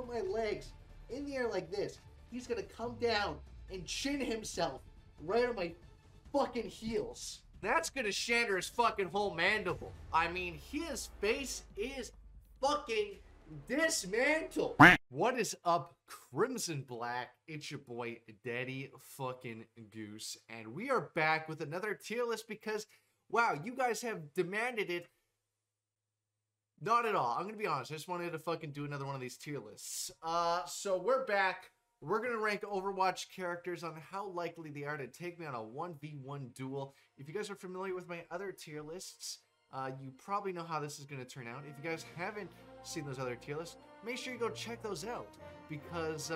put my legs in the air like this, he's gonna come down and chin himself right on my fucking heels. That's gonna shatter his fucking whole mandible. I mean, his face is fucking dismantled. What is up, Crimson Black? It's your boy, Daddy fucking Goose, and we are back with another tier list because, wow, you guys have demanded it. Not at all. I'm gonna be honest. I just wanted to fucking do another one of these tier lists. So we're back. We're gonna rank Overwatch characters on how likely they are to take me on a 1v1 duel. If you guys are familiar with my other tier lists, you probably know how this is gonna turn out. If you guys haven't seen those other tier lists, make sure you go check those out because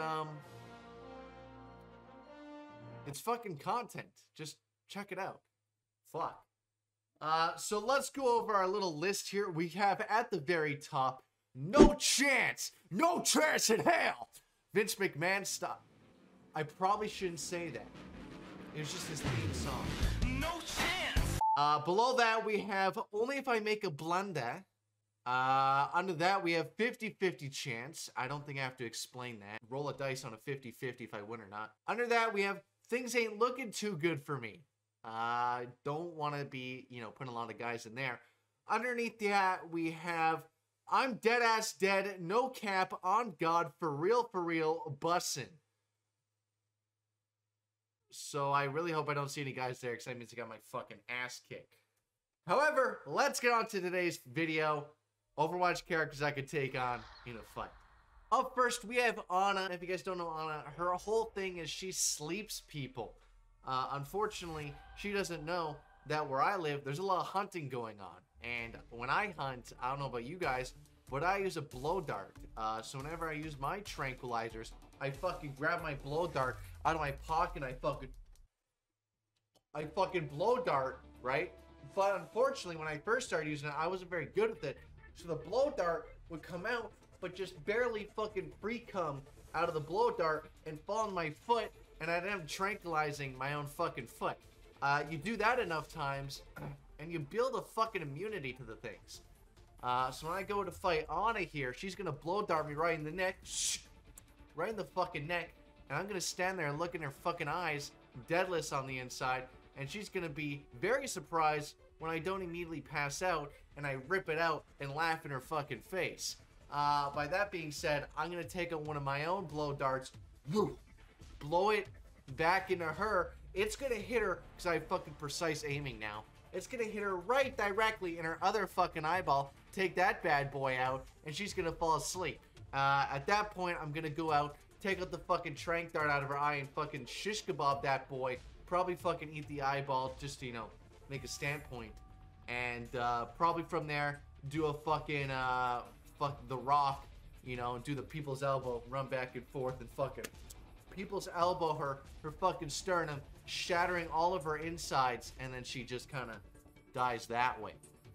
it's fucking content. Just check it out. Fuck. So let's go over our little list here. We have at the very top, no chance in hell. Vince McMahon, stop. I probably shouldn't say that. It was just his theme song. No chance. Below that, we have only if I make a blunder. Under that, we have 50-50 chance. I don't think I have to explain that. Roll a dice on a 50-50 if I win or not. Under that, we have things ain't looking too good for me. Don't want to be, putting a lot of guys in there. Underneath that, we have I'm dead ass dead, no cap, on God, for real, bussin'. So I really hope I don't see any guys there because that means I got my fucking ass kicked. However, let's get on to today's video. Overwatch characters I could take on in a fight. Up first, we have Ana. If you guys don't know Ana, her whole thing is she sleeps people. Unfortunately, she doesn't know that where I live, there's a lot of hunting going on. And when I hunt, I don't know about you guys, but I use a blow dart. So whenever I use my tranquilizers, I fucking grab my blow dart out of my pocket and I fucking blow dart, right? But unfortunately, when I first started using it, I wasn't very good with it. So the blow dart would come out, but just barely fucking free come out of the blow dart and fall on my foot, and I'd end up tranquilizing my own fucking foot. You do that enough times, and you build a fucking immunity to the things. So when I go to fight Ana here, she's gonna blow dart me right in the neck, right in the fucking neck, and I'm gonna stand there and look in her fucking eyes, deadless on the inside, and she's gonna be very surprised when I don't immediately pass out, and I rip it out and laugh in her fucking face. By that being said, I'm gonna take out one of my own blow darts, blow it back into her. It's gonna hit her, because I have fucking precise aiming now. It's gonna hit her right directly in her other fucking eyeball, take that bad boy out, and she's gonna fall asleep. At that point, I'm gonna go out, take out the fucking trank dart out of her eye, and fucking shish kebab that boy. Probably fucking eat the eyeball, just to, make a standpoint. And probably from there, do a fucking, fuck the Rock, and do the people's elbow, run back and forth, and fucking people's elbow her fucking sternum, shattering all of her insides, and then she just kind of dies that way.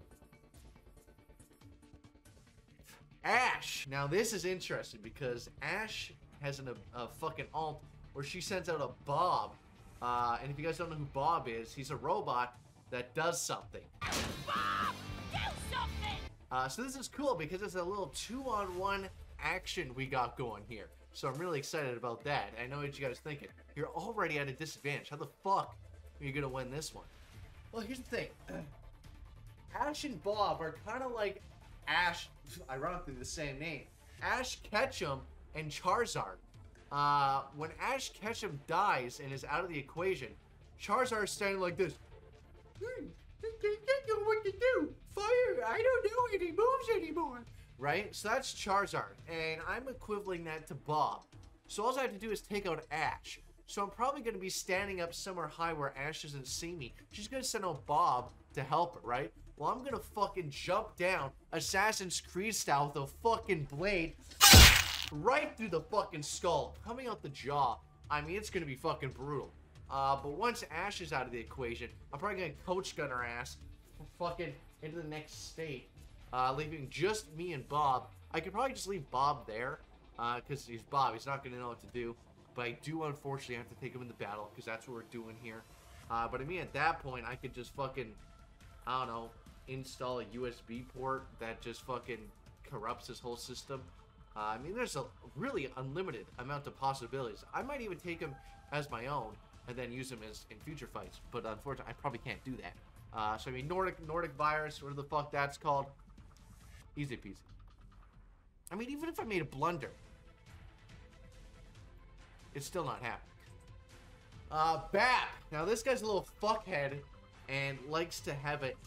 Ashe. Now this is interesting because Ashe has a fucking ult where she sends out a Bob. And if you guys don't know who Bob is, he's a robot that does something. Bob, do something! So this is cool because it's a little 2-on-1 action we got going here. So I'm really excited about that. I know what you guys are thinking. You're already at a disadvantage. How the fuck are you gonna win this one? Well, here's the thing. Ashe and Bob are kind of like Ashe, ironically the same name. Ashe Ketchum and Charizard. When Ashe Ketchum dies and is out of the equation, Charizard is standing like this. I don't know what to do. Fire, I don't know if he moves anymore. Right? So that's Charizard, and I'm equivalent that to Bob. So all I have to do is take out Ashe. So I'm probably going to be standing up somewhere high where Ashe doesn't see me. She's going to send out Bob to help her, right? Well, I'm going to fucking jump down Assassin's Creed style with a fucking blade right through the fucking skull, coming out the jaw. I mean, it's going to be fucking brutal. But once Ashe is out of the equation, I'm probably going to coach gun her ass fucking into the next state. Leaving just me and Bob. I could probably just leave Bob there, because he's Bob. He's not going to know what to do. But I do, unfortunately, have to take him in the battle, because that's what we're doing here. But I mean, at that point, I could just fucking, I don't know, install a USB port that just fucking corrupts his whole system. I mean, there's a really unlimited amount of possibilities. I might even take him as my own and then use him as in future fights. But unfortunately, I probably can't do that. So I mean, Nordic virus, whatever the fuck that's called, easy peasy. I mean, even if I made a blunder, it's still not happening. Bap. Now this guy's a little fuckhead and likes to have a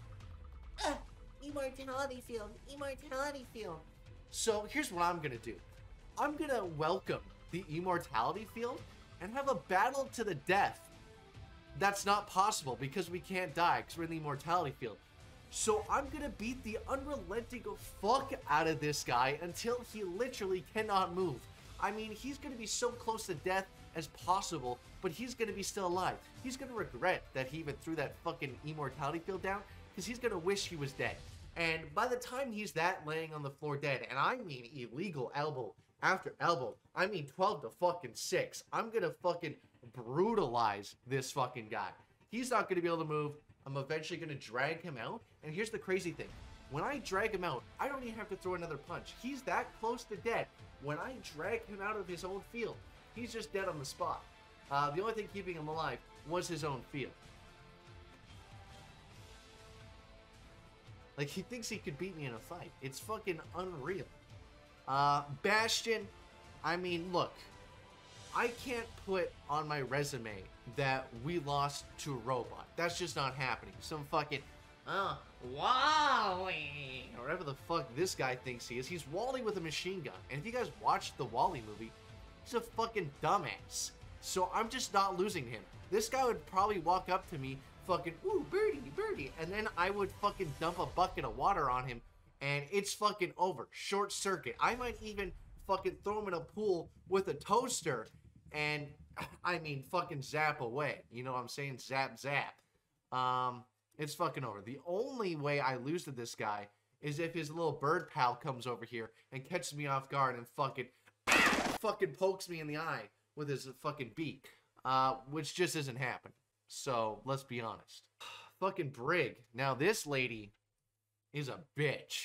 immortality field. Immortality field. So here's what I'm gonna do. I'm gonna welcome the immortality field and have a battle to the death. That's not possible because we can't die because we're in the immortality field. So I'm gonna beat the unrelenting fuck out of this guy until he literally cannot move. I mean, he's gonna be so close to death as possible, but he's gonna be still alive. He's gonna regret that he even threw that fucking immortality field down because he's gonna wish he was dead. And by the time he's that laying on the floor dead, and I mean illegal elbow after elbow, I mean 12 to fucking 6, I'm gonna fucking brutalize this fucking guy. He's not gonna be able to move. I'm eventually gonna drag him out. And here's the crazy thing. When I drag him out, I don't even have to throw another punch. He's that close to dead. When I drag him out of his own field, he's just dead on the spot. The only thing keeping him alive was his own field. Like, he thinks he could beat me in a fight. It's fucking unreal. Bastion, I mean, look. I can't put on my resume that we lost to a robot. That's just not happening. Some fucking, Wally, or whatever the fuck this guy thinks he is. He's Wally with a machine gun. And if you guys watched the Wally movie, he's a fucking dumbass. So I'm just not losing him. This guy would probably walk up to me, fucking, ooh, birdie, birdie. And then I would fucking dump a bucket of water on him, and it's fucking over. Short circuit. I might even fucking throw him in a pool with a toaster, and, I mean, fucking zap away. You know what I'm saying? Zap, zap. It's fucking over. The only way I lose to this guy is if his little bird pal comes over here and catches me off guard and fucking pokes me in the eye with his fucking beak, which just isn't happening. So, let's be honest. Fucking Brig. Now, this lady is a bitch.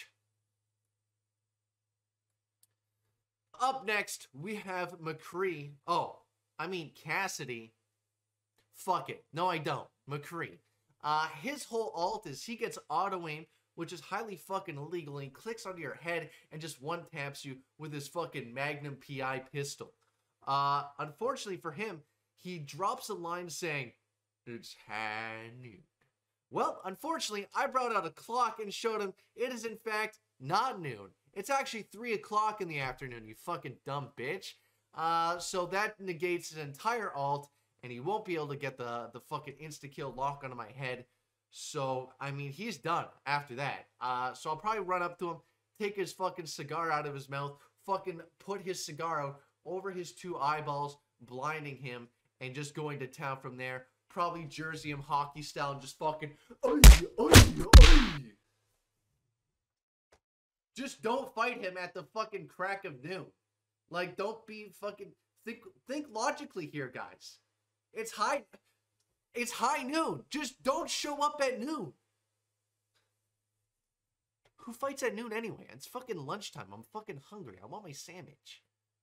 Up next, we have McCree. Oh, I mean Cassidy. Fuck it. No, I don't. McCree. His whole ult is he gets auto aim, which is highly fucking illegal, and he clicks onto your head and just one-taps you with his fucking Magnum PI pistol. Unfortunately for him, he drops a line saying, "It's high noon." Well, unfortunately, I brought out a clock and showed him it is in fact not noon. It's actually 3 o'clock in the afternoon, you fucking dumb bitch. So that negates his entire ult, and he won't be able to get the fucking insta-kill lock onto my head. So, I mean, he's done after that. So I'll probably run up to him, take his fucking cigar out of his mouth, fucking put his cigar out over his 2 eyeballs, blinding him, and just going to town from there. Probably jersey him hockey style and just fucking, oy, oy, oy. Just don't fight him at the fucking crack of noon. Like, don't be fucking, think logically here, guys. It's high noon. Just don't show up at noon. Who fights at noon anyway? It's fucking lunchtime. I'm fucking hungry. I want my sandwich.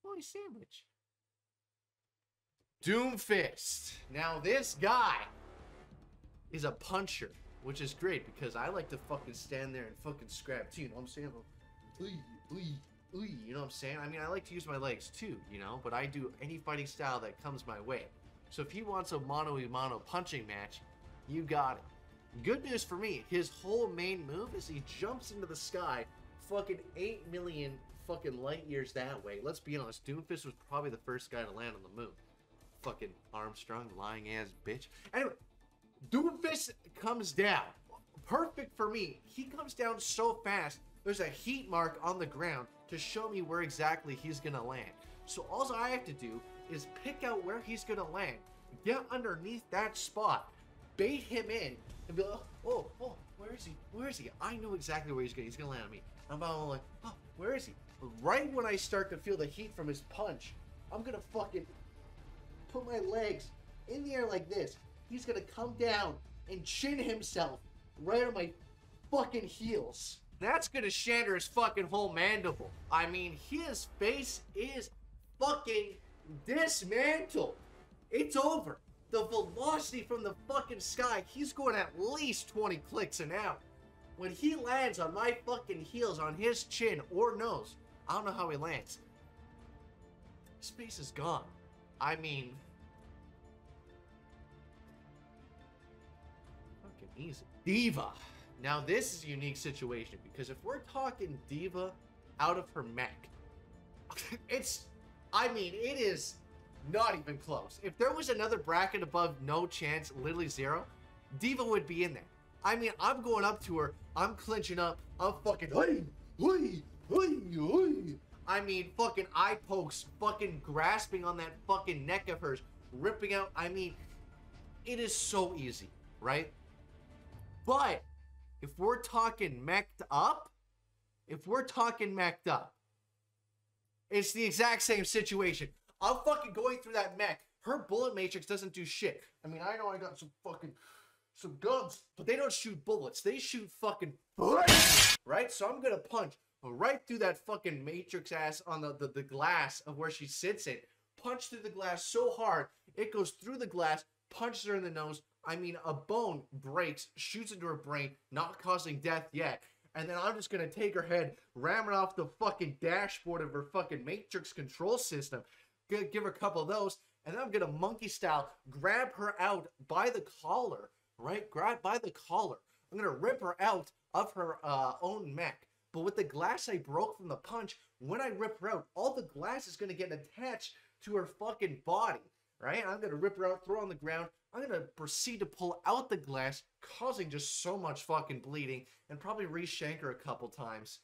Doomfist. Now this guy is a puncher, which is great because I like to fucking stand there and fucking scrap too, you know what I'm saying? You know what I'm saying? I mean, I like to use my legs too, you know, but I do any fighting style that comes my way. So if he wants a mano-a-mano punching match, you got it. Good news for me, his whole main move is he jumps into the sky fucking 8 million fucking light years that way. Let's be honest, Doomfist was probably the first guy to land on the moon. Fucking Armstrong, lying ass bitch. Anyway, Doomfist comes down. Perfect for me. He comes down so fast, there's a heat mark on the ground to show me where exactly he's gonna land. So all I have to do is pick out where he's gonna land, get underneath that spot, bait him in, and be like, oh, where is he? I know exactly where he's gonna land on me. I'm all like, oh, where is he? Right when I start to feel the heat from his punch, I'm gonna fucking put my legs in the air like this. He's gonna come down and chin himself right on my fucking heels. That's gonna shatter his fucking whole mandible. I mean, his face is fucking dismantled. It's over. The velocity from the fucking sky, he's going at least 20 clicks an hour. When he lands on my fucking heels, on his chin or nose, I don't know how he lands. His face is gone. I mean, fucking easy. Diva. Now this is a unique situation because if we're talking Diva out of her mech, it is not even close. If there was another bracket above no chance, literally zero, Diva would be in there. I mean, I'm going up to her, I'm clinching up, I'm fucking, I mean, fucking eye pokes, fucking grasping on that fucking neck of hers, ripping out. I mean, it is so easy, right? But if we're talking mech'd up, it's the exact same situation. I'm fucking going through that mech. Her bullet matrix doesn't do shit. I mean, I know I got some guns, but they don't shoot bullets. They shoot fucking bullets, right? So I'm gonna punch right through that fucking matrix ass on the glass of where she sits in. Punch through the glass so hard, it goes through the glass, punches her in the nose. I mean, a bone breaks, shoots into her brain, not causing death yet. And then I'm just gonna take her head, ram it off the fucking dashboard of her fucking matrix control system, give her a couple of those, and then I'm gonna monkey style grab her out by the collar, right? Grab by the collar. I'm gonna rip her out of her own mech. But with the glass I broke from the punch, when I rip her out, all the glass is gonna get attached to her fucking body, right? I'm gonna rip her out, throw her on the ground. I'm gonna proceed to pull out the glass, causing just so much fucking bleeding, and probably re-shank her a couple times.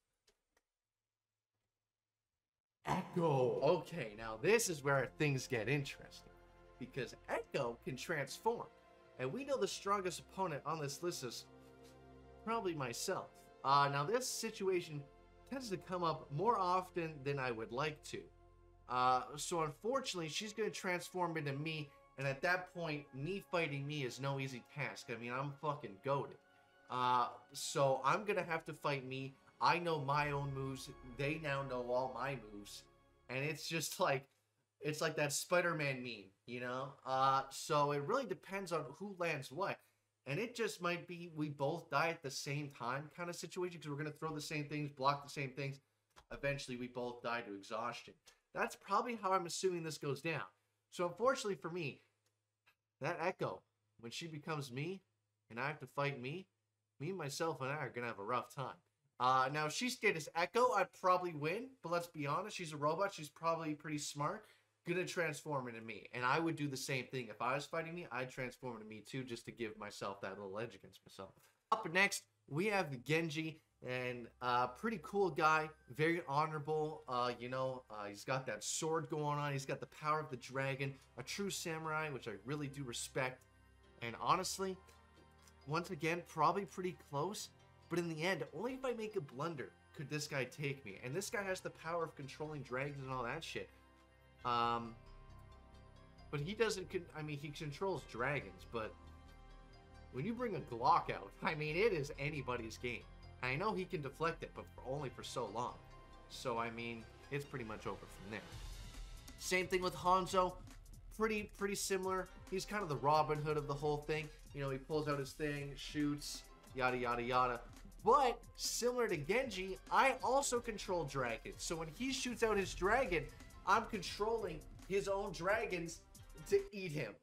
Echo. Okay, now this is where things get interesting. Because Echo can transform. And we know the strongest opponent on this list is probably myself. Now this situation tends to come up more often than I would like to. So unfortunately, she's going to transform into me. And at that point, me fighting me is no easy task. I mean, I'm fucking goated. So I'm going to have to fight me. I know my own moves. They now know all my moves. And it's just like, it's like that Spider-Man meme, you know? So it really depends on who lands what. And it just might be we both die at the same time kind of situation because we're going to throw the same things, block the same things. Eventually, we both die to exhaustion. That's probably how I'm assuming this goes down. So unfortunately for me, that Echo, when she becomes me, and I have to fight me, myself, and I are going to have a rough time. Now, if she stayed as Echo, I'd probably win. But let's be honest, she's a robot. She's probably pretty smart. Gonna transform into me. And I would do the same thing. If I was fighting me, I'd transform into me too, just to give myself that little edge against myself. Up next, we have Genji. And pretty cool guy, very honorable, he's got that sword going on, he's got the power of the dragon, a true samurai, which I really do respect. And honestly, once again, probably pretty close, but in the end, only if I make a blunder could this guy take me. And this guy has the power of controlling dragons and all that shit. But he doesn't, he controls dragons, but when you bring a Glock out, I mean, it is anybody's game. I know he can deflect it, but only for so long. So, I mean, it's pretty much over from there. Same thing with Hanzo. Pretty similar. He's kind of the Robin Hood of the whole thing. You know, he pulls out his thing, shoots, yada, yada, yada. But, similar to Genji, I also control dragons. So when he shoots out his dragon, I'm controlling his own dragons to eat him.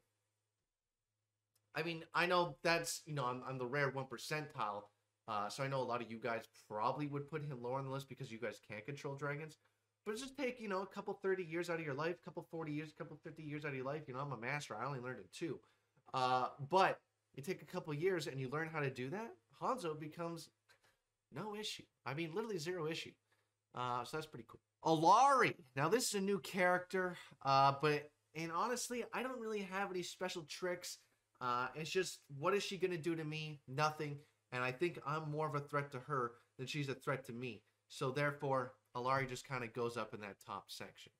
I mean, I know that's, I'm the rare 1 percentile. So I know a lot of you guys probably would put him lower on the list because you guys can't control dragons. But just take, a couple 30 years out of your life, couple 40 years, couple 50 years out of your life. I'm a master. I only learned it 2. But you take a couple years and you learn how to do that, Hanzo becomes no issue. I mean, literally 0 issue. So that's pretty cool. Illari. Now, this is a new character, and honestly, I don't really have any special tricks. It's just, what is she going to do to me? Nothing. And I think I'm more of a threat to her than she's a threat to me. So therefore, Illari just kind of goes up in that top section.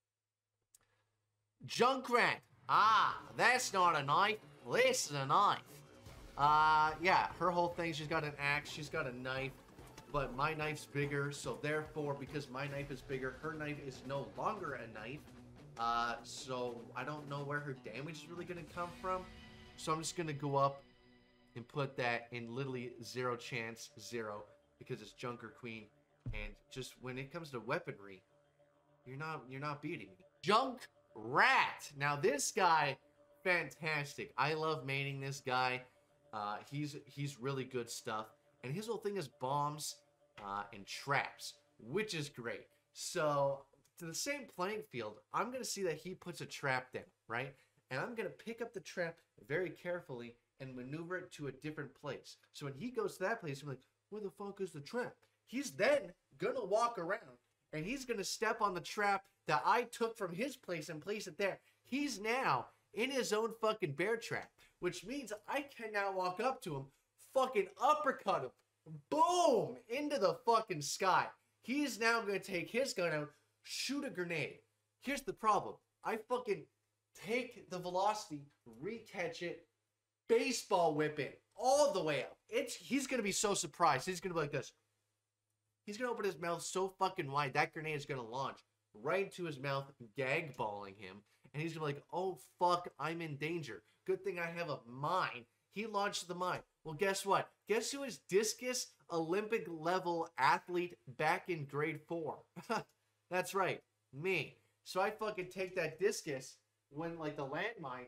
Junkrat. That's not a knife. This is a knife. Yeah, her whole thing, she's got an axe, she's got a knife. but my knife's bigger, so therefore, because my knife is bigger, her knife is no longer a knife. So I don't know where her damage is really going to come from. So I'm just going to go up and put that in literally 0 chance, 0, because it's Junker Queen. And just when it comes to weaponry, you're not beating me. Junk Rat. Now this guy, fantastic. I love maining this guy. He's really good stuff. And his whole thing is bombs and traps, which is great. So to the same playing field, I'm going to see that he puts a trap down, right? And I'm going to pick up the trap very carefully and maneuver it to a different place. So when he goes to that place, I'm like, where the fuck is the trap? He's then going to walk around and he's going to step on the trap that I took from his place and place it there. He's now in his own fucking bear trap, which means I can now walk up to him, fucking uppercut him, boom, into the fucking sky. He's now going to take his gun out, shoot a grenade. Here's the problem. I fucking take the velocity, recatch it, baseball whip it all the way up. He's going to be so surprised. He's going to be like this. He's going to open his mouth so fucking wide, that grenade is going to launch right into his mouth, gag balling him. And he's going to be like, oh, fuck, I'm in danger. Good thing I have a mine. He launched the mine. Well, guess what? Guess who is discus Olympic level athlete back in grade 4? That's right, me. So I fucking take that discus when, like, the landmine.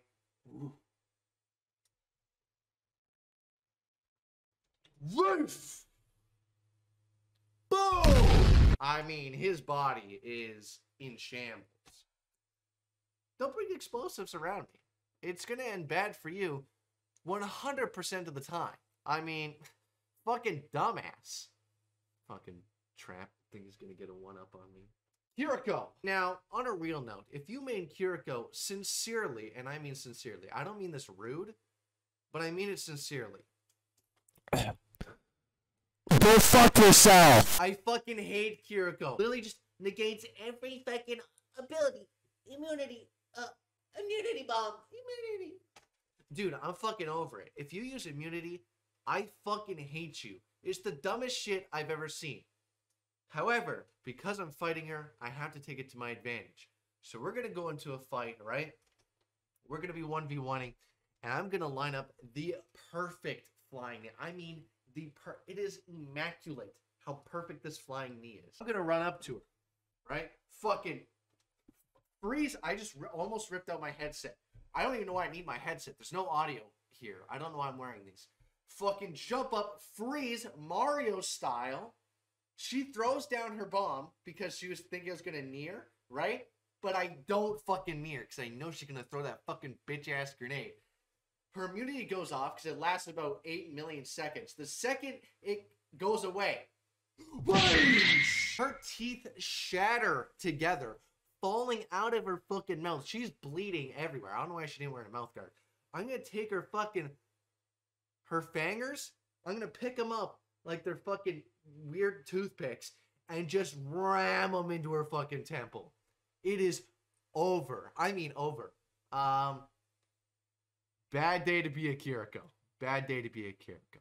Roof! Boom! I mean, his body is in shambles. Don't bring explosives around me. It's gonna end bad for you 100% of the time. I mean, fucking dumbass. Fucking trap. Think he's gonna get a 1-up on me. Kiriko. Now, on a real note, if you main Kiriko sincerely, and I mean sincerely, I don't mean this rude, but I mean it sincerely. Go fuck yourself. I fucking hate Kiriko. Literally just negates every fucking ability. Immunity. Immunity bomb. Immunity. Dude, I'm fucking over it. If you use immunity, I fucking hate you. It's the dumbest shit I've ever seen. However, because I'm fighting her, I have to take it to my advantage. So we're going to go into a fight, right? We're going to be 1v1ing, and I'm going to line up the perfect flying knee. I mean, it is immaculate how perfect this flying knee is. I'm going to run up to her, right? Fucking freeze. I just almost ripped out my headset. I don't even know why I need my headset. There's no audio here. I don't know why I'm wearing these. Fucking jump up, freeze, Mario style. She throws down her bomb because she was thinking I was going to near, right? But I don't fucking near because I know she's going to throw that fucking bitch-ass grenade. Her immunity goes off because it lasts about 8 million seconds. The second it goes away, her teeth shatter together, falling out of her fucking mouth. She's bleeding everywhere. I don't know why she didn't wear a mouth guard. I'm going to take her fangers. I'm going to pick them up like they're fucking weird toothpicks and just ram them into her fucking temple. It is over. I mean over. Bad day to be a Kiriko. Bad day to be a Kiriko.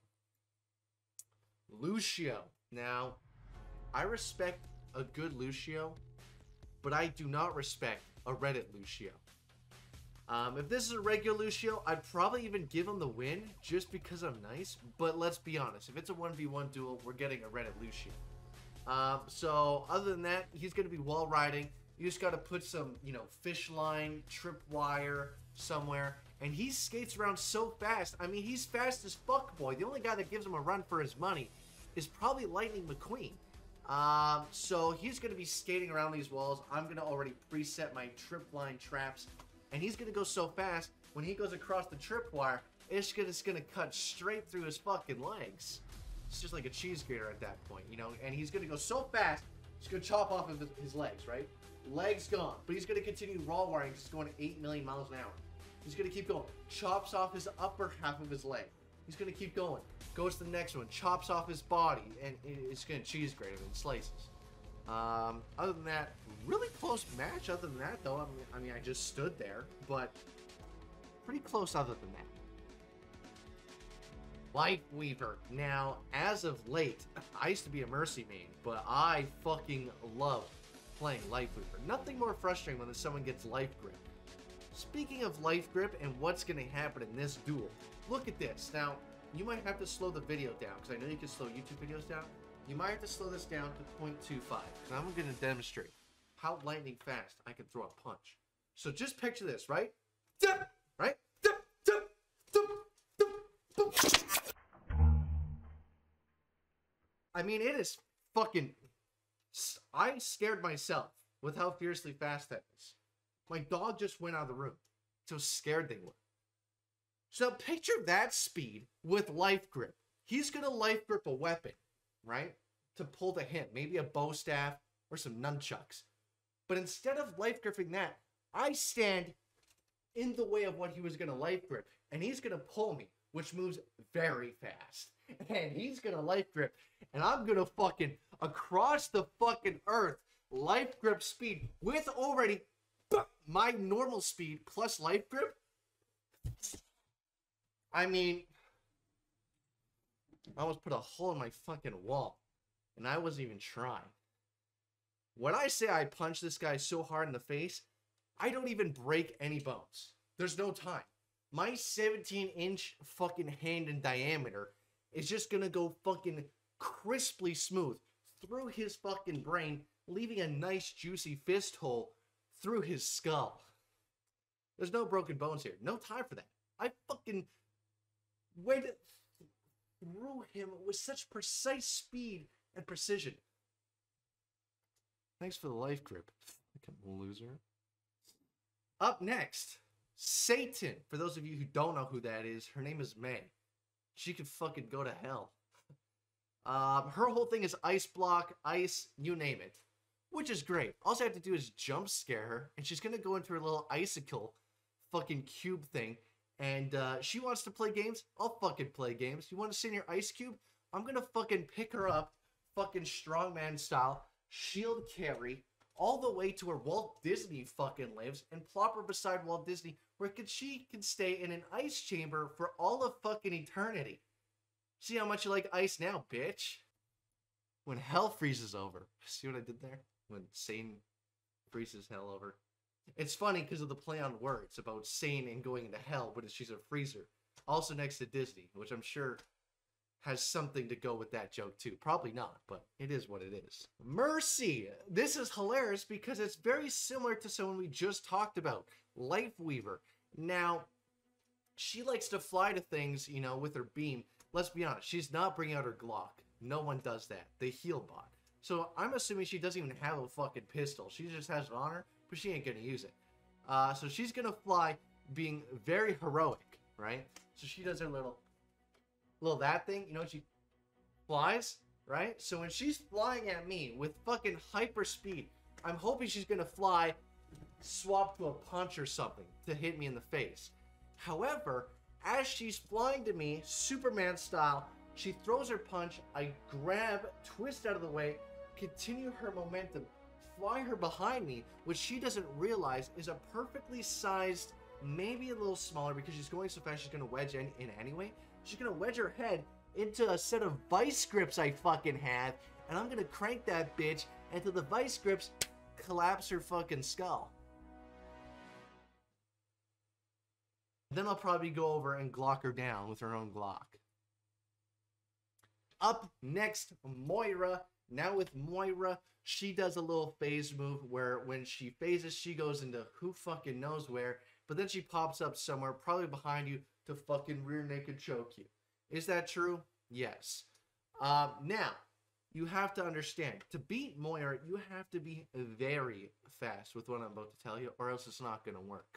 Lucio. Now, I respect a good Lucio, but I do not respect a Reddit Lucio. If this is a regular Lucio, I'd probably even give him the win just because I'm nice. But let's be honest, if it's a 1v1 duel, we're getting a Reddit Lucio. So other than that, he's going to be wall riding. You just got to put some, fish line, tripwire somewhere. And he skates around so fast. I mean, he's fast as fuck, boy. The only guy that gives him a run for his money is probably Lightning McQueen. So he's going to be skating around these walls. I'm going to already preset my tripline traps. And he's going to go so fast, when he goes across the tripwire, it's going to cut straight through his fucking legs. It's just like a cheese grater at that point, And he's going to go so fast, he's going to chop off of his legs, right? Legs gone. But he's going to continue raw wiring because he's going at 8 million miles an hour. He's going to keep going. Chops off his upper half of his leg. He's going to keep going. Goes to the next one. Chops off his body. And it's going to cheese grate him in slices. Other than that, really close match. Other than that, though, I mean, I just stood there. But pretty close other than that. Life Weaver. Now, as of late, I used to be a Mercy main, but I fucking love playing Life Weaver. Nothing more frustrating when someone gets Life Grip. Speaking of Life Grip and what's going to happen in this duel, look at this. Now, you might have to slow the video down, because I know you can slow YouTube videos down. You might have to slow this down to 0.25, because I'm going to demonstrate how lightning fast I can throw a punch. So just picture this, right? Right? I mean, it is fucking... I scared myself with how fiercely fast that is. My dog just went out of the room. So scared they were. So picture that speed with Life Grip. He's going to Life Grip a weapon, right? To pull the hint. Maybe a bow staff or some nunchucks. But instead of Life Gripping that, I stand in the way of what he was going to Life Grip. And he's going to pull me, which moves very fast. And he's going to Life Grip. And I'm going to fucking, across the fucking earth, Life Grip speed with already my normal speed plus Life Grip. I mean, I almost put a hole in my fucking wall. And I wasn't even trying. When I say I punch this guy so hard in the face, I don't even break any bones. There's no time. My 17-inch fucking hand in diameter is just gonna go fucking crisply smooth through his fucking brain, leaving a nice juicy fist hole through his skull. There's no broken bones here. No time for that. I fucking went through him with such precise speed and precision. Thanks for the Life Grip, fucking loser. Up next, Satan. For those of you who don't know who that is, her name is May. She could fucking go to hell. Her whole thing is ice block, ice, you name it. Which is great. All I have to do is jump scare her, and she's gonna go into her little icicle fucking cube thing. And she wants to play games. I'll fucking play games. You want to sit in your ice cube? I'm gonna fucking pick her up, fucking strongman style, shield carry, all the way to where Walt Disney fucking lives, and plop her beside Walt Disney, where she can stay in an ice chamber for all of fucking eternity. See how much you like ice now, bitch? When hell freezes over. See what I did there? When Satan freezes hell over. It's funny because of the play on words about Satan and going into hell, but she's a freezer. Also next to Disney, which I'm sure has something to go with that joke too. Probably not, but it is what it is. Mercy! This is hilarious because it's very similar to someone we just talked about. Life Weaver. Now, she likes to fly to things, you know, with her beam. Let's be honest, she's not bringing out her Glock. No one does that. They heal bot. So I'm assuming she doesn't even have a fucking pistol. She just has it on her, but she ain't gonna use it. So she's gonna fly being very heroic, right? So she does her little that thing, you know, she flies, right? So when she's flying at me with fucking hyper speed, I'm hoping she's gonna fly, swap to a punch or something to hit me in the face. However, as she's flying to me, Superman style, she throws her punch, I grab, twist out of the way, continue her momentum, fly her behind me, which she doesn't realize is a perfectly sized, maybe a little smaller because she's going so fast she's gonna wedge in anyway. She's gonna wedge her head into a set of vice grips I fucking have, and I'm gonna crank that bitch until the vice grips collapse her fucking skull. Then I'll probably go over and Glock her down with her own Glock. Up next, Moira. Now with Moira, she does a little phase move where when she phases, she goes into who fucking knows where, but then she pops up somewhere, probably behind you, to fucking rear naked choke you. Is that true? Yes. Now, you have to understand, to beat Moira, you have to be very fast with what I'm about to tell you, or else it's not going to work.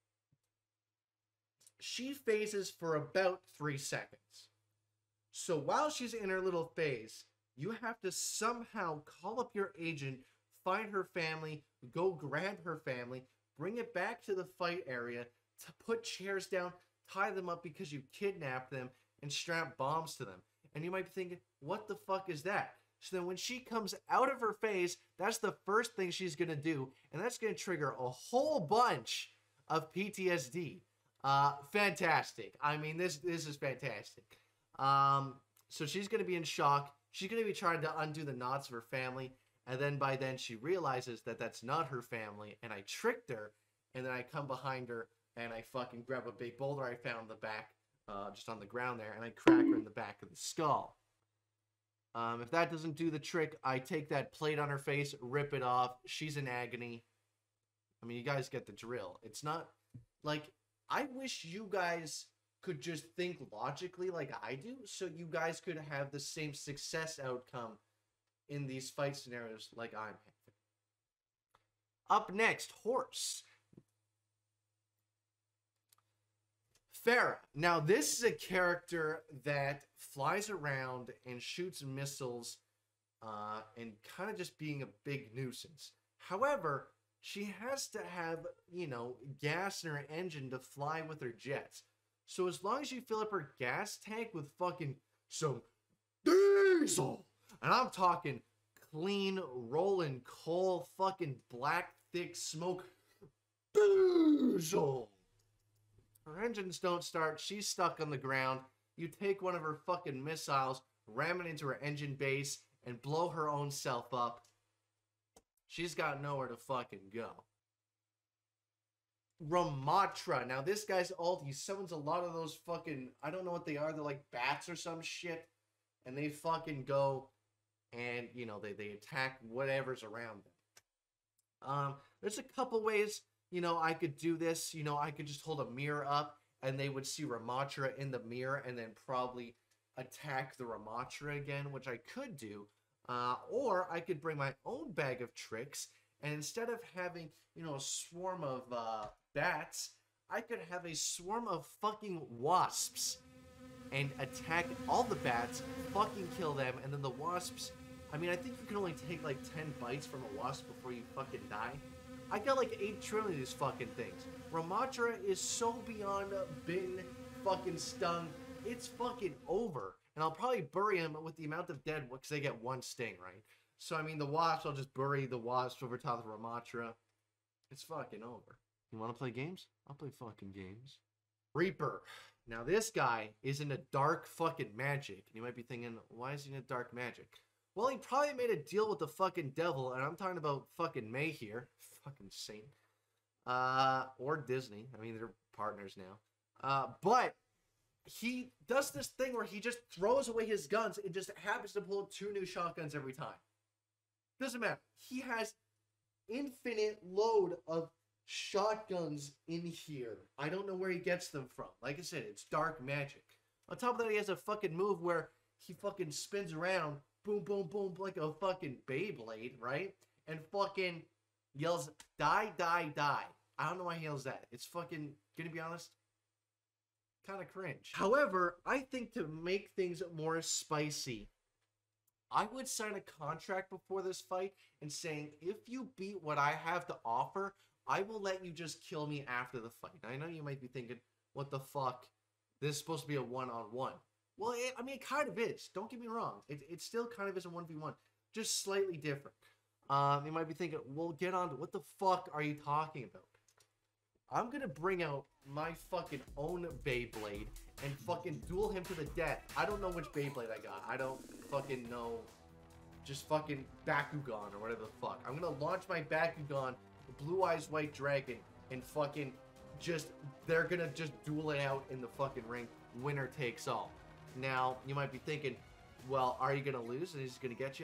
She phases for about 3 seconds. So while she's in her little phase, you have to somehow call up your agent, find her family, go grab her family, bring it back to the fight area, to put chairs down, tie them up because you kidnapped them, and strap bombs to them. And you might be thinking, what the fuck is that? So then when she comes out of her phase, that's the first thing she's going to do, and that's going to trigger a whole bunch of PTSD. Fantastic. I mean, this is fantastic. So she's going to be in shock. She's going to be trying to undo the knots of her family. And then by then she realizes that that's not her family. And I tricked her. And then I come behind her and I fucking grab a big boulder I found in the back, just on the ground there. And I crack her in the back of the skull. If that doesn't do the trick, I take that plate on her face, rip it off. She's in agony. I mean, you guys get the drill. It's not like, I wish you guys could just think logically like I do, so you guys could have the same success outcome in these fight scenarios like I'm having. Up next, Horse. Farah. Now, this is a character that flies around and shoots missiles and kind of just being a big nuisance. However, she has to have, you know, gas in her engine to fly with her jets. So as long as you fill up her gas tank with fucking some diesel, and I'm talking clean, rolling coal, fucking black, thick smoke diesel. Her engines don't start. She's stuck on the ground. You take one of her fucking missiles, ram it into her engine base, and blow her own self up. She's got nowhere to fucking go. Ramatra. Now, this guy's ult, he summons a lot of those fucking, I don't know what they are. They're like bats or some shit. And they fucking go and, you know, they attack whatever's around them. There's a couple ways, you know, I could do this. You know, I could just hold a mirror up and they would see Ramatra in the mirror and then probably attack the Ramatra again, which I could do. Or I could bring my own bag of tricks, and instead of having, you know, a swarm of bats, I could have a swarm of fucking wasps and attack all the bats, fucking kill them, and then the wasps, I mean, I think you can only take like 10 bites from a wasp before you fucking die. I got like 8 trillion of these fucking things. Ramatra is so beyond been fucking stung, it's fucking over. And I'll probably bury him with the amount of dead, because they get 1 sting, right? So, I mean, the wasps, I'll just bury the wasps over top of Ramatra. It's fucking over. You want to play games? I'll play fucking games. Reaper. Now, this guy is into dark fucking magic. And you might be thinking, why is he into dark magic? Well, he probably made a deal with the fucking devil, and I'm talking about fucking May here. Fucking saint. Or Disney. I mean, they're partners now. But he does this thing where he just throws away his guns and just happens to pull 2 new shotguns every time. Doesn't matter. He has infinite load of shotguns in here. I don't know where he gets them from. Like I said, it's dark magic. On top of that, he has a fucking move where he fucking spins around, boom, boom, boom, like a fucking Beyblade, right? And fucking yells, die, die, die. I don't know why he yells that. It's fucking, gonna be honest, kind of cringe. However, I think to make things more spicy, I would sign a contract before this fight and saying, if you beat what I have to offer, I will let you just kill me after the fight. Now, I know you might be thinking, what the fuck? This is supposed to be a one-on-one. Well, I mean, it kind of is. Don't get me wrong. It still kind of is a 1v1. Just slightly different. You might be thinking, well, get on to what the fuck are you talking about? I'm gonna bring out my fucking own Beyblade and fucking duel him to the death. I don't know which Beyblade I got. I don't fucking know. Just fucking Bakugan or whatever the fuck. I'm gonna launch my Bakugan, Blue Eyes White Dragon, and fucking just, they're gonna just duel it out in the fucking ring. Winner takes all. Now, you might be thinking, well, are you gonna lose and he's gonna get you?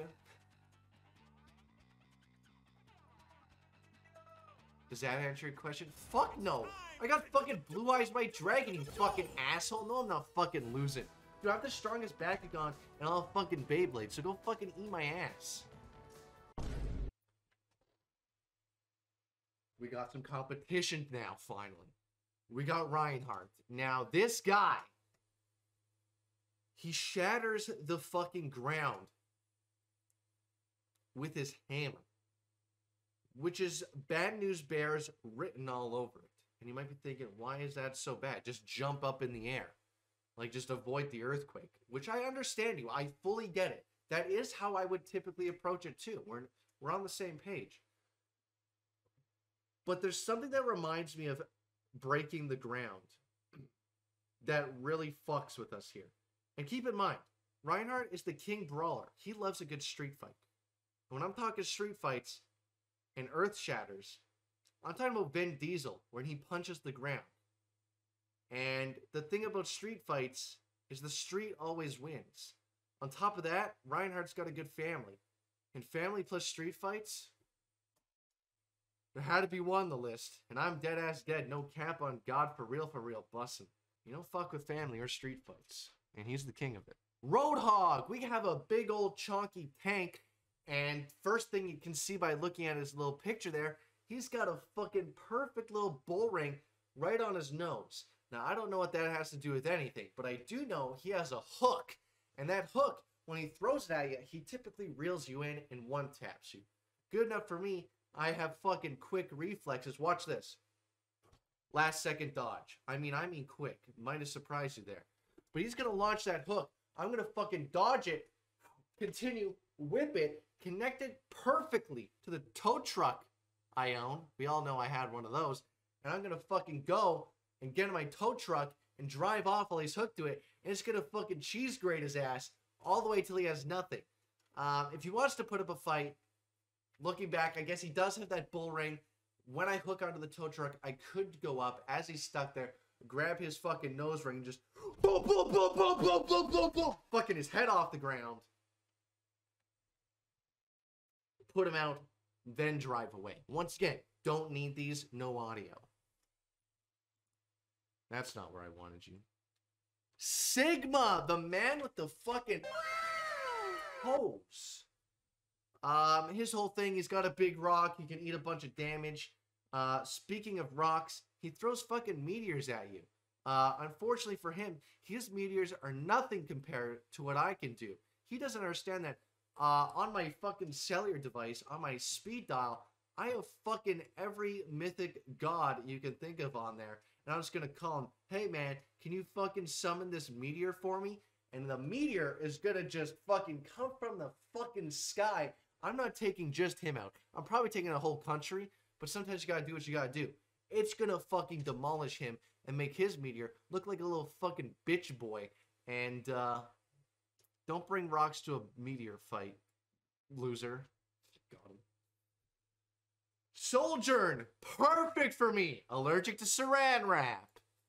Does that answer your question? Fuck no. I got fucking Blue Eyes White Dragon, you fucking asshole. No, I'm not fucking losing. Dude, I have the strongest Bakugan and I'll have fucking Beyblade, so go fucking eat my ass. We got some competition now, finally. We got Reinhardt. Now, this guy, he shatters the fucking ground with his hammer, which is Bad News Bears written all over it. And you might be thinking, why is that so bad? Just jump up in the air. Like, just avoid the earthquake. Which I understand you. I fully get it. That is how I would typically approach it, too. We're on the same page. But there's something that reminds me of breaking the ground that really fucks with us here. And keep in mind, Reinhardt is the king brawler. He loves a good street fight. When I'm talking street fights and earth shatters, I'm talking about Vin Diesel, when he punches the ground. And the thing about street fights is the street always wins. On top of that, Reinhardt's got a good family. And family plus street fights, there had to be one on the list. And I'm dead ass dead, no cap on God for real bussin'. You don't fuck with family or street fights. And he's the king of it. Roadhog! We have a big old chonky tank. And first thing you can see by looking at his little picture there, he's got a fucking perfect little bull ring right on his nose. Now, I don't know what that has to do with anything, but I do know he has a hook. And that hook, when he throws it at you, he typically reels you in and one-taps you. Good enough for me. I have fucking quick reflexes. Watch this. Last second dodge. I mean quick. Might have surprised you there. But he's going to launch that hook. I'm going to fucking dodge it, continue, whip it, connect it perfectly to the tow truck I own. We all know I had one of those. And I'm going to fucking go and get in my tow truck and drive off while he's hooked to it. And it's going to fucking cheese grate his ass all the way till he has nothing. If he wants to put up a fight, looking back, I guess he does have that bull ring. When I hook onto the tow truck, I could go up as he's stuck there, grab his fucking nose ring and just boom, boom, boom, boom, boom, boom, boom, boom, fucking his head off the ground. Put him out, then drive away. Once again, don't need these, no audio. That's not where I wanted you. Sigma, the man with the fucking hose. His whole thing, he's got a big rock. He can eat a bunch of damage. Speaking of rocks, he throws fucking meteors at you. Unfortunately for him, his meteors are nothing compared to what I can do. He doesn't understand that. On my fucking cellular device, on my speed dial, I have fucking every mythic god you can think of on there. And I'm just gonna call him, hey man, can you fucking summon this meteor for me? And the meteor is gonna just fucking come from the fucking sky. I'm not taking just him out. I'm probably taking a whole country, but sometimes you gotta do what you gotta do. It's gonna fucking demolish him and make his meteor look like a little fucking bitch boy. And, don't bring rocks to a meteor fight, loser. Got him. Sojourn, perfect for me. Allergic to saran wrap.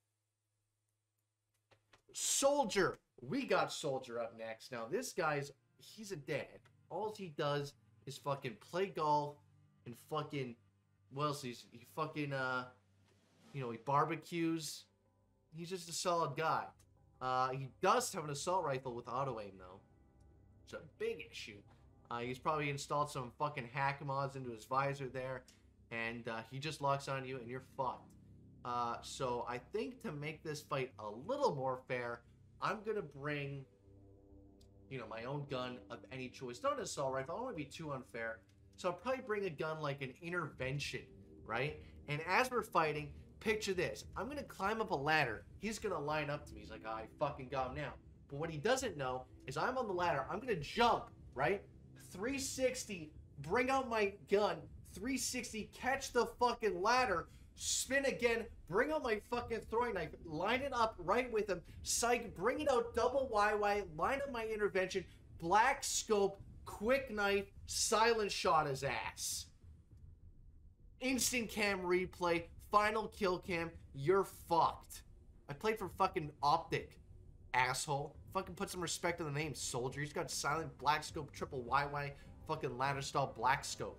Soldier, we got Soldier up next. Now this guy's, he's a dad. All he does is fucking play golf and fucking, what else? He fucking, you know, he barbecues. He's just a solid guy. He does have an assault rifle with auto aim though. It's a big issue. He's probably installed some fucking hack mods into his visor there, and he just locks on you and you're fucked. So I think to make this fight a little more fair, I'm gonna bring, you know, my own gun of any choice. Not an assault rifle. I don't want to be too unfair. So I'll probably bring a gun like an intervention, right? And as we're fighting, picture this. I'm going to climb up a ladder. He's going to line up to me. He's like, I fucking got him now. But what he doesn't know is I'm on the ladder. I'm going to jump, right? 360, bring out my gun, 360, catch the fucking ladder, spin again, bring out my fucking throwing knife, line it up right with him, psych, bring it out, double YY, line up my intervention, black scope, quick knife, silent shot his ass. Instant cam replay, final kill cam, you're fucked. I played for fucking Optic, asshole. Fucking put some respect on the name, Soldier. He's got silent black scope, triple YY, fucking ladder style black scope.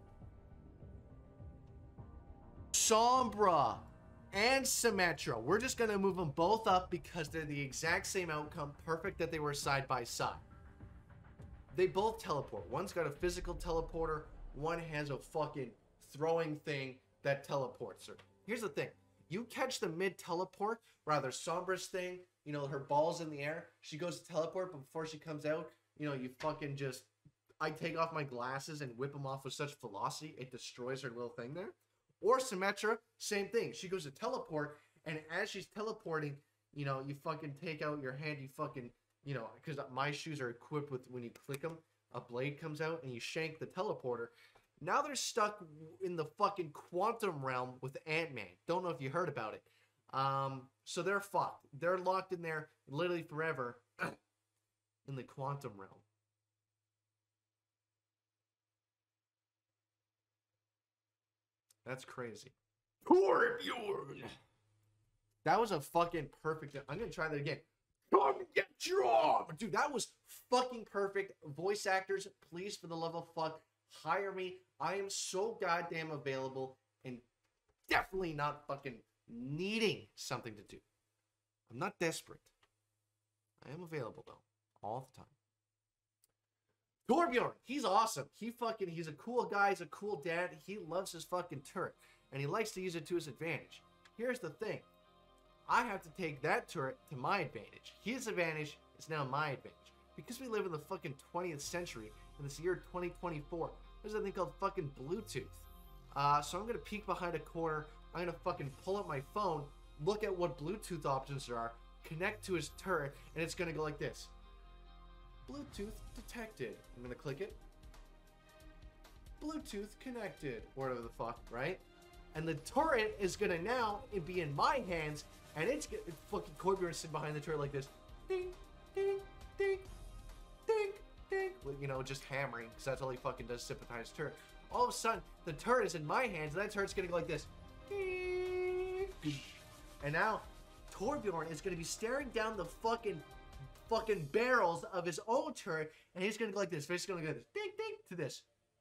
Sombra and Symmetra. We're just gonna move them both up because they're the exact same outcome. Perfect that they were side by side. They both teleport. One's got a physical teleporter. One has a fucking throwing thing that teleports her. Here's the thing. You catch the mid-teleport, rather Sombra's thing, you know, her ball's in the air. She goes to teleport, but before she comes out, you know, you fucking just... I take off my glasses and whip them off with such velocity, it destroys her little thing there. Or Symmetra, same thing. She goes to teleport, and as she's teleporting, you know, you fucking take out your hand, you fucking... You know, because my shoes are equipped with, when you click them, a blade comes out and you shank the teleporter. Now they're stuck in the fucking quantum realm with Ant-Man. Don't know if you heard about it. So they're fucked. They're locked in there literally forever. in the quantum realm. That's crazy. Torbjorn! That was a fucking perfect... I'm gonna try that again. Come get your arm! Dude, that was fucking perfect. Voice actors, please, for the love of fuck, hire me. I am so goddamn available and definitely not fucking needing something to do. I'm not desperate. I am available, though, all the time. Torbjorn, he's awesome. He's a cool guy. He's a cool dad. He loves his fucking turret, and he likes to use it to his advantage. Here's the thing. I have to take that turret to my advantage. His advantage is now my advantage. Because we live in the fucking 20th century, in this year 2024, there's a thing called fucking Bluetooth. So I'm going to peek behind a corner. I'm going to fucking pull up my phone, look at what Bluetooth options there are, connect to his turret, and it's going to go like this. Bluetooth detected. I'm going to click it. Bluetooth connected. Whatever the fuck, right? And the turret is going to now be in my hands, and it's fucking Torbjorn sitting behind the turret like this. Ding, ding, ding, ding, ding. Well, you know, just hammering, because that's all he fucking does, sit behind his turret. All of a sudden, the turret is in my hands, and that turret's going to go like this. Ding. And now, Torbjorn is going to be staring down the fucking barrels of his own turret, and he's going to go like this. He's going to go like this. Ding, ding, to this.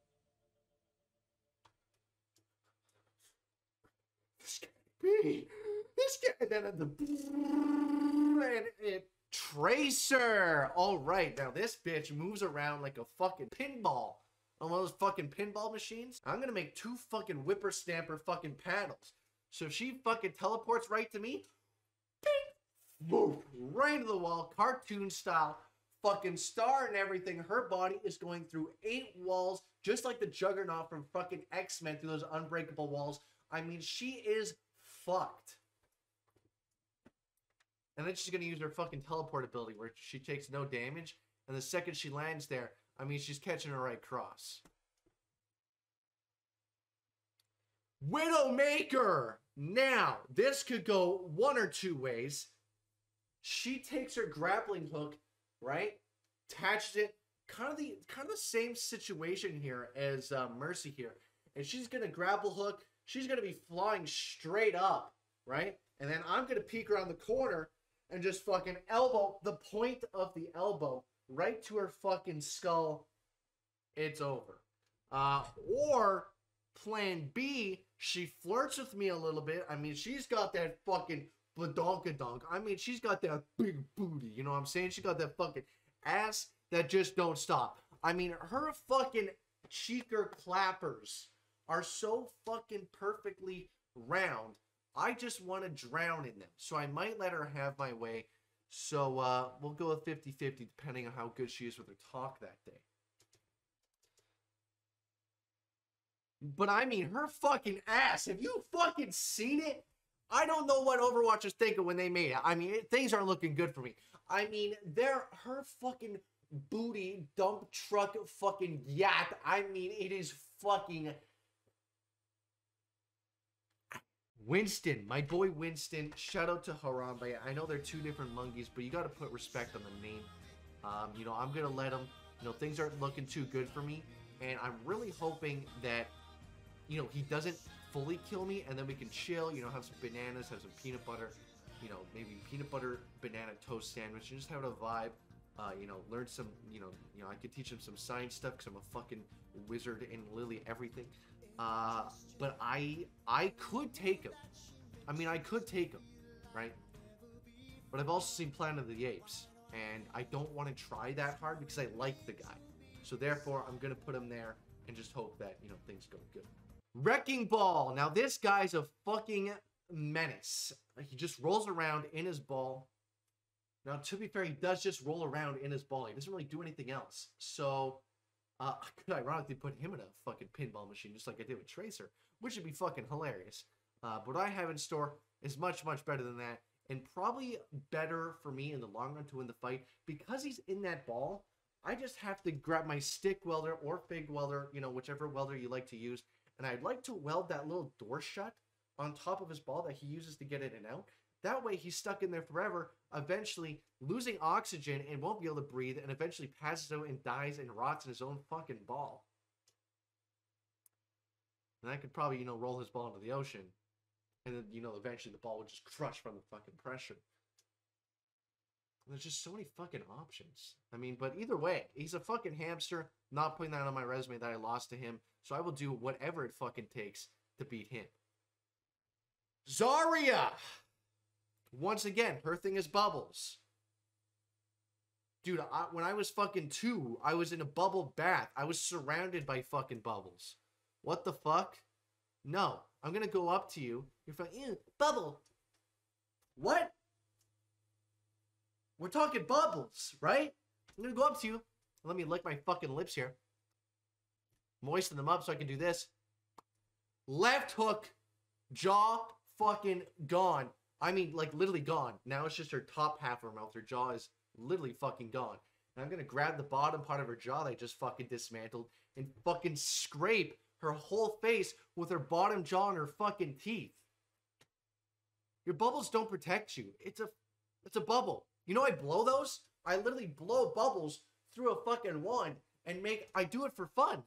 This can't be. This can't. And then Tracer. All right, now this bitch moves around like a fucking pinball on one of those fucking pinball machines. I'm gonna make 2 fucking whippersnapper fucking paddles. So if she fucking teleports right to me, ping, woof, right into the wall, cartoon style, fucking star and everything. Her body is going through 8 walls, just like the Juggernaut from fucking X-Men through those unbreakable walls. I mean, she is fucked. And then she's going to use her fucking teleport ability where she takes no damage. And the second she lands there, I mean, she's catching her right cross. Widowmaker! Now, this could go one or two ways. She takes her grappling hook, right? Attaches it. Kind of the same situation here as Mercy here. And she's going to grapple hook. She's going to be flying straight up, right? And then I'm going to peek around the corner and just fucking elbow the point of the elbow right to her fucking skull. It's over. Or plan B, she flirts with me a little bit. I mean, she's got that fucking badonkadonk. I mean, she's got that big booty. You know what I'm saying? She got that fucking ass that just don't stop. I mean, her fucking cheeker clappers are so fucking perfectly round. I just want to drown in them. So I might let her have my way. So we'll go with 50-50 depending on how good she is with her talk that day. But I mean, her fucking ass. Have you fucking seen it? I don't know what Overwatch was thinking when they made it. I mean, things aren't looking good for me. I mean, her fucking booty dump truck fucking yacht. I mean, it is fucking... Winston, my boy Winston, shout out to Harambe. I know they're 2 different monkeys, but you got to put respect on the name. You know, I'm going to let him, you know, things aren't looking too good for me. And I'm really hoping that, you know, he doesn't fully kill me and then we can chill, you know, have some bananas, have some peanut butter, you know, maybe peanut butter banana toast sandwich and just have a vibe. You know, learn some, you know, I could teach him some science stuff because I'm a fucking wizard in literally everything. But I could take him. I mean, I could take him, right? But I've also seen Planet of the Apes, and I don't want to try that hard because I like the guy. So therefore, I'm going to put him there and just hope that, you know, things go good. Wrecking Ball. Now, this guy's a fucking menace. He just rolls around in his ball. Now, to be fair, he does just roll around in his ball. He doesn't really do anything else. So... I could ironically put him in a fucking pinball machine just like I did with Tracer, which would be fucking hilarious. But what I have in store is much, much better than that, and probably better for me in the long run to win the fight. Because he's in that ball, I just have to grab my stick welder or fig welder, you know, whichever welder you like to use, and I'd like to weld that little door shut on top of his ball that he uses to get in and out. That way he's stuck in there forever, eventually losing oxygen and won't be able to breathe, and eventually passes out and dies and rots in his own fucking ball. And I could probably, you know, roll his ball into the ocean. And then, you know, eventually the ball would just crush from the fucking pressure. And there's just so many fucking options. I mean, but either way, he's a fucking hamster. Not putting that on my resume that I lost to him. So I will do whatever it fucking takes to beat him. Zarya! Once again, her thing is bubbles. Dude, when I was fucking 2, I was in a bubble bath. I was surrounded by fucking bubbles. What the fuck? No. I'm gonna go up to you. You're fucking, ew, bubble. What? We're talking bubbles, right? I'm gonna go up to you. Let me lick my fucking lips here. Moisten them up so I can do this. Left hook. Jaw fucking gone. I mean, like, literally gone. Now it's just her top half of her mouth. Her jaw is literally fucking gone. And I'm gonna grab the bottom part of her jaw that I just fucking dismantled and fucking scrape her whole face with her bottom jaw and her fucking teeth. Your bubbles don't protect you. It's a bubble. You know I blow those? I literally blow bubbles through a fucking wand and I do it for fun.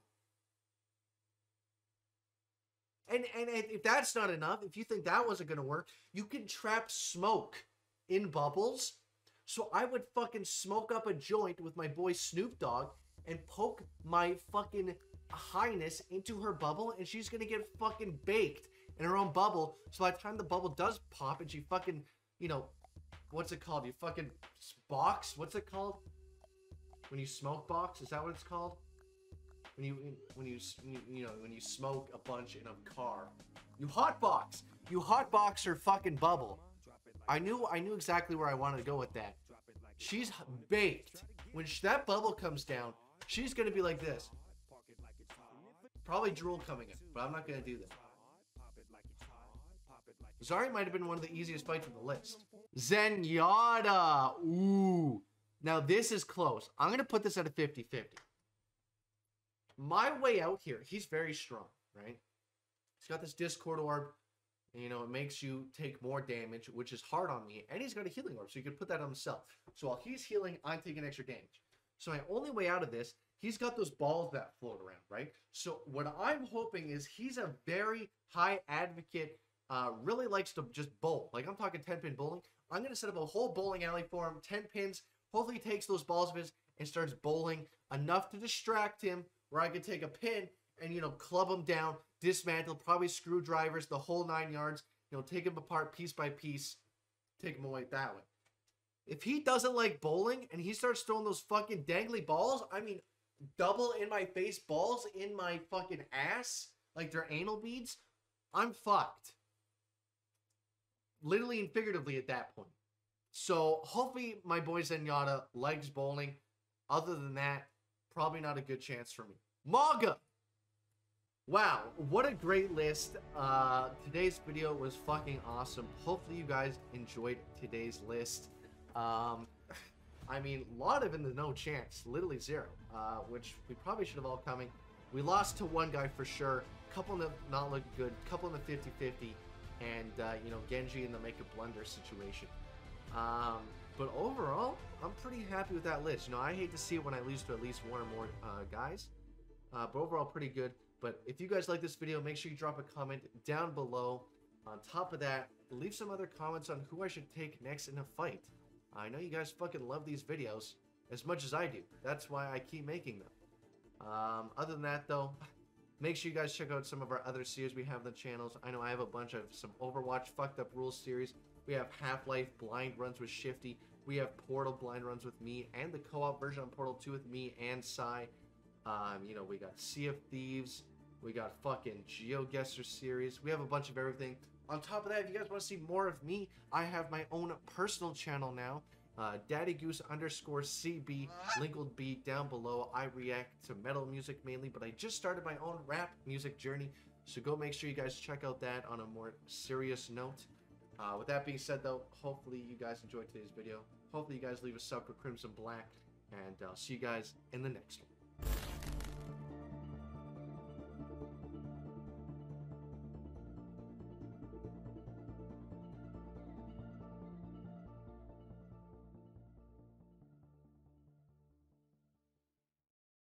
And if that's not enough, if you think that wasn't gonna work, you can trap smoke in bubbles. So I would fucking smoke up a joint with my boy Snoop Dogg and poke my fucking highness into her bubble, and she's gonna get fucking baked in her own bubble. So by the time the bubble does pop and she fucking, you know, what's it called? You fucking box? What's it called? When you smoke box? Is that what it's called? When you smoke a bunch in a car. You hotbox. You hotbox her fucking bubble. I knew exactly where I wanted to go with that. She's baked. When that bubble comes down, she's gonna be like this. Probably drool coming in, but I'm not gonna do that. Zarya might have been one of the easiest fights on the list. Zenyatta. Ooh. Now this is close. I'm gonna put this at a 50-50. My way out here, he's very strong, right? He's got this Discord orb. You know, it makes you take more damage, which is hard on me. And he's got a healing orb, so you can put that on himself. So while he's healing, I'm taking extra damage. So my only way out of this, he's got those balls that float around, right? So what I'm hoping is he's a very high advocate, really likes to just bowl. Like, I'm talking 10-pin bowling. I'm going to set up a whole bowling alley for him, 10 pins. Hopefully he takes those balls of his and starts bowling enough to distract him, where I could take a pin and, you know, club him down, dismantle, probably screwdrivers, the whole 9 yards, you know, take him apart piece by piece, take him away that way. If he doesn't like bowling and he starts throwing those fucking dangly balls, I mean, double in my face balls in my fucking ass, like they're anal beads, I'm fucked. Literally and figuratively at that point. So hopefully my boy Zenyatta likes bowling. Other than that, probably not a good chance for me. Maga! Wow, what a great list. Today's video was fucking awesome. Hopefully you guys enjoyed today's list. I mean, a lot of in the no chance, literally 0, which we probably should have all coming. We lost to one guy for sure, couple that not looking good, couple in the 50-50, and, you know, Genji in the make a blunder situation. But overall, I'm pretty happy with that list. You know, I hate to see it when I lose to at least one or more guys, but overall pretty good. But if you guys like this video, make sure you drop a comment down below. On top of that, leave some other comments on who I should take next in a fight. I know you guys fucking love these videos as much as I do. That's why I keep making them. Other than that, though, make sure you guys check out some of our other series we have on the channels. I know I have a bunch of some Overwatch Fucked Up Rules series. We have Half-Life blind runs with Shifty. We have Portal blind runs with me, and the co-op version on Portal 2 with me and Sai. You know, we got Sea of Thieves. We got fucking GeoGuessr series. We have a bunch of everything. On top of that, if you guys want to see more of me, I have my own personal channel now. DaddyGoose_CB. Link will be down below. I react to metal music mainly, but I just started my own rap music journey. So go make sure you guys check out that on a more serious note. With that being said, though, hopefully you guys enjoyed today's video. Hopefully you guys leave a sub for Crimson Black. And I'll see you guys in the next one.